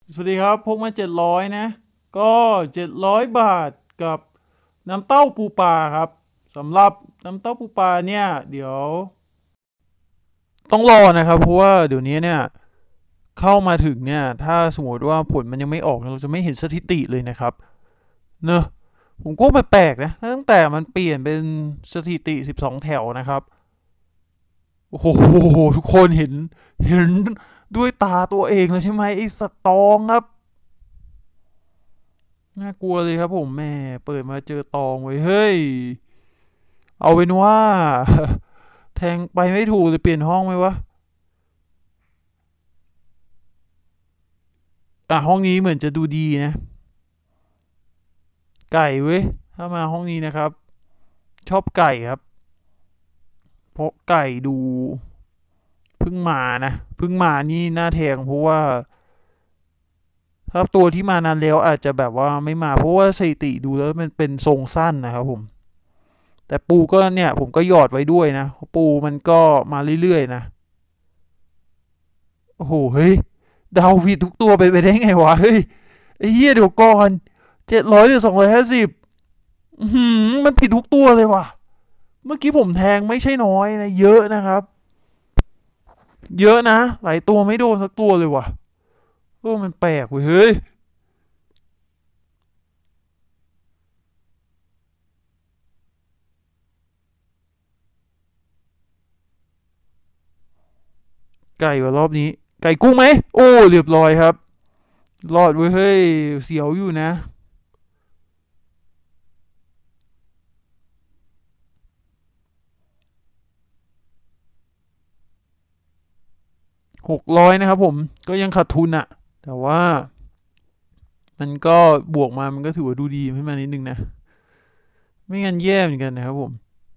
สวัสดีครับพกมา700นะก็700 บาทกับน้ำเต้าปูปลาครับสำหรับน้ำเต้าปูปลาเนี่ยเดี๋ยวต้องรอนะครับเพราะว่าเดี๋ยวนี้เนี่ยเข้ามาถึงเนี่ยถ้าสมมติว่าผลมันยังไม่ออกเราจะไม่เห็นสถิติเลยนะครับเนอะผมก็แปลกๆนะตั้งแต่มันเปลี่ยนเป็นสถิติ12 แถวนะครับโอ้โหทุกคนเห็นด้วยตาตัวเองเลยใช่ไหมไอ้สตองครับ น่ากลัวเลยครับผมแม่เปิดมาเจอตองไว้เฮ้ยเอาเป็นว่าแทงไปไม่ถูกเลยเปลี่ยนห้องไหมวะห้องนี้เหมือนจะดูดีนะไก่เว้ยถ้ามาห้องนี้นะครับชอบไก่ครับเพราะไก่ดูเพิ่งมานะเพิ่งมานี่น่าแทงเพราะว่าถ้าตัวที่มานานแล้วอาจจะแบบว่าไม่มาเพราะว่าสถิติดูแล้วมันเป็นทรงสั้นนะครับผมแต่ปูก็เนี่ยผมก็หยอดไว้ด้วยนะปูมันก็มาเรื่อยๆนะโอ้โหเฮ้ย เดาผิดทุกตัวไปได้ไงวะเฮ้ยไอ้เหี้ยเดี๋ยวก่อน700หรือ250มันผิดทุกตัวเลยว่ะเมื่อกี้ผมแทงไม่ใช่น้อยนะเยอะนะครับเยอะนะหลายตัวไม่โดนสักตัวเลยว่ะมันแปลกเว้ยเฮ้ยไก่ว่ารอบนี้ไก่กุ้งไหมโอ้เรียบร้อยครับรอดเว้ยเฮ้ยเสียวอยู่นะ600นะครับผมก็ยังขาดทุนอะแต่ว่ามันก็บวกมามันก็ถือว่าดูดีขึ้นมานิดนึงนะไม่งั้นแย่เหมือนกันนะครับผม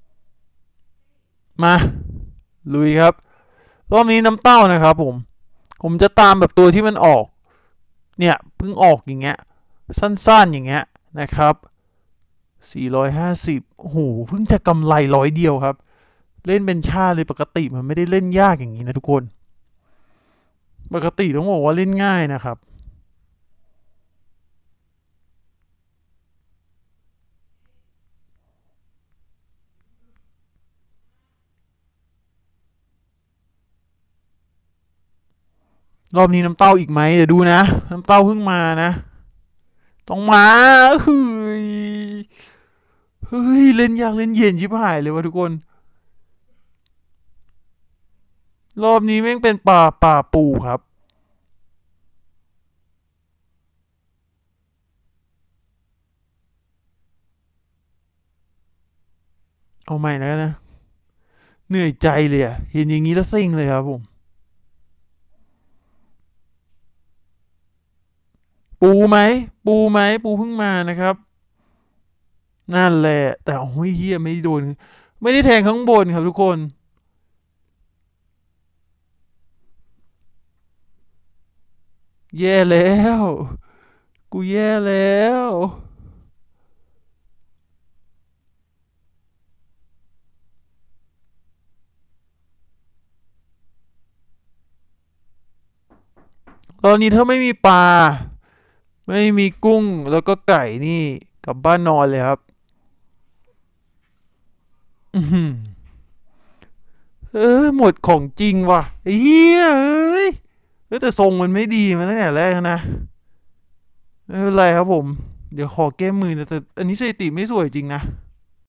มาลุยครับ รอบนี้น้ำเต้านะครับผมจะตามแบบตัวที่มันออกเนี่ยเพิ่งออกอย่างเงี้ยสั้นๆอย่างเงี้ยนะครับ450โอ้โหเพิ่งจะกำไร100 เดียวครับเล่นเป็นชาเลยปกติมันไม่ได้เล่นยากอย่างนี้นะทุกคนปกติต้องบอกว่าเล่นง่ายนะครับรอบนี้น้ำเต้าอีกไหมเดี๋ยวดูนะน้ำเต้าเพิ่งมานะต้องมาเฮ้ยเฮ้ยเล่นยากเล่นเย็นชิบหายเลยวะทุกคนรอบนี้แม่งเป็นป่าปูครับเอาใหม่แล้วนะ เหนื่อยใจเลยอะเห็นอย่างนี้แล้วซิ่งเลยครับผมปูไหมปูเพิ่งมานะครับนั่นแหละแต่โอ้ยเฮียไม่โดนไม่ได้แทงข้างบนครับทุกคนแย่แล้วกูแย่แล้วตอนนี้ถ้าไม่มีปลาไม่มีกุ้งแล้วก็ไก่นี่กลับบ้านนอนเลยครับอือหือหมดของจริงว่ะเฮียแต่ทรงมันไม่ดีมาตั้งแต่แรกนะไม่เป็นไรครับผมเดี๋ยวขอแก้มือนะแต่อันนี้สถิติไม่สวยจริงนะ